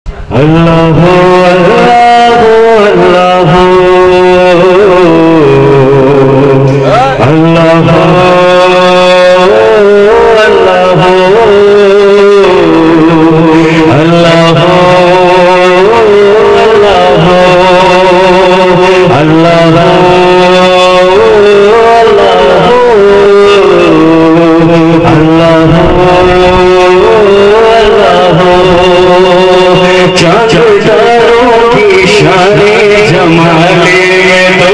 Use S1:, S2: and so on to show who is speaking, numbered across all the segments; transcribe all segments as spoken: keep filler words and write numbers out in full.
S1: अल्लाह अल्लाह अल्लाह अल्लाह अल्लाह अल्लाह चाँदों की शाने जमाले में तो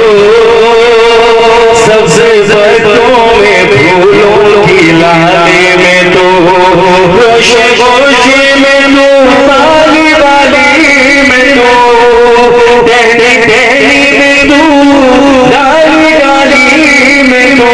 S1: सबसे बदों में फूलों की लाले में तो रोशे गोशे में तो बाली बाली में तो टहनी टहनी में तो डाली डाली में तो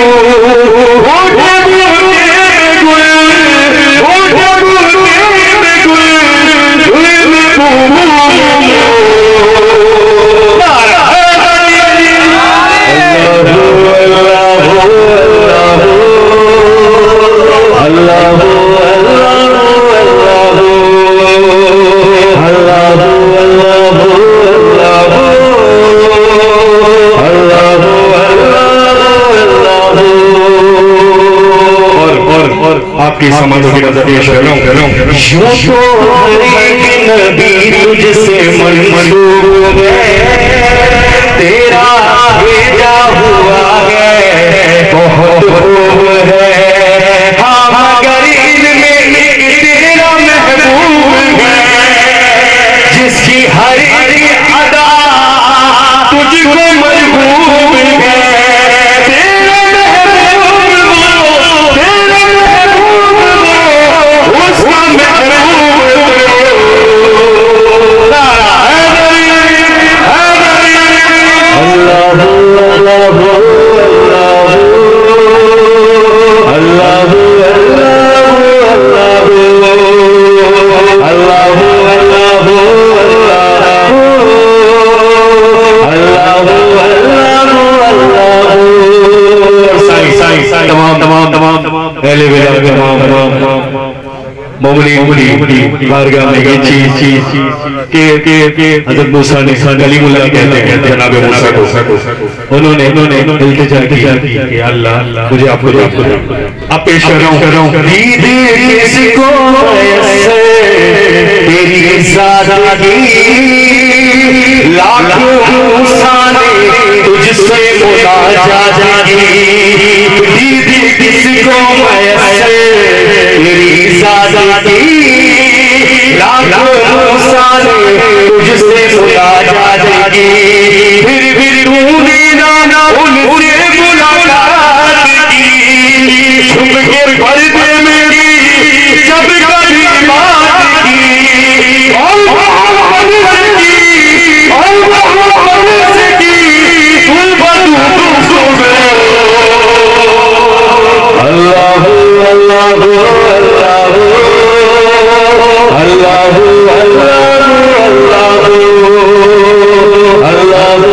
S1: आपकी समाधि की नजर पेश करूं यूं तो हर एक नबी तुझसे मंसूब है तेरा भेजा हुआ है बहुत खूब है हाँ मगर इनमें एक तेरा महबूब है जिसकी हर एक अदा तुझको मजबूर है बारगाह में ये चीज चीज के के के हज़रत मूसा ने कलीमुल्लाह कहते हैं जनाब मूसा को उन्होंने उन्होंने इल्तिजा की कि अल्लाह मुझे आपको आपको आप पेश कर रहा हूं दीद किसको तेरी सादगी लाखों मूसा ने तुझसे मुनाजात की दीद किसको तेरी सादगी लाखों मूसा ने तुझसे मुलाकात की फिर फिर तूने ना उनसे मुलाकात की छुप के पर्दे में भी जब कभी बात की मोहब्बत की मोहब्बत की तू बदू अल्लाह अल्लाह अल्लाह अल्लाह अल्लाह अल्लाह